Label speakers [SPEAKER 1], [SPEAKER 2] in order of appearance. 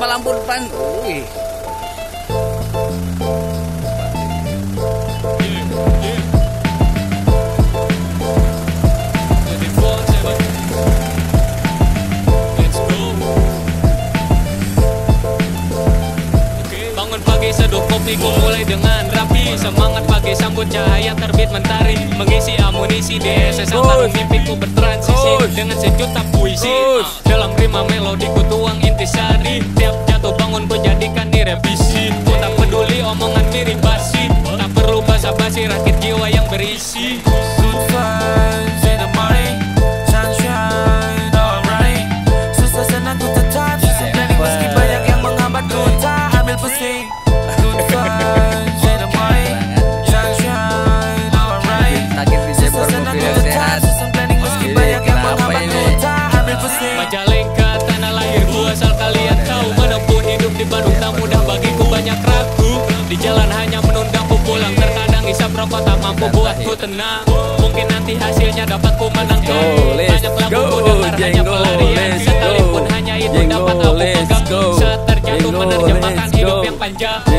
[SPEAKER 1] tanpa lampu depan. Wih.
[SPEAKER 2] Seduh kopi ku mulai dengan rapi. Semangat pagi sambut cahaya terbit mentari. Mengisi amunisi DSS baru mimpiku bertransisi. Dengan sejuta puisi dalam rima melodi ku tuang intisari. Tiap jatuh bangun ku jadikan direvisi. Ku tak peduli omongan mirip basi. Tak perlu basa-basi rakit jiwa yang berisi.
[SPEAKER 3] Good vibes in the morning, sunshine alright. Susah senang ku tetap susun planning meski banyak yang menghambat ku tak ambil pusing.
[SPEAKER 2] Majalengka tanah lahir gua, asal kalian tahu menempuh hidup di Bandung tak mudah bagiku, banyak ragu. Di jalan hanya menundangku pulang, terkadang isap rokok tak mampu buatku tenang. Mungkin nanti hasilnya dapat ku menangkan. Banyak lagu ku dengar hanya pelarian, sekalipun hanya itu dapat aku pegang. Saat terjatuh menerjemahkan hidup yang panjang.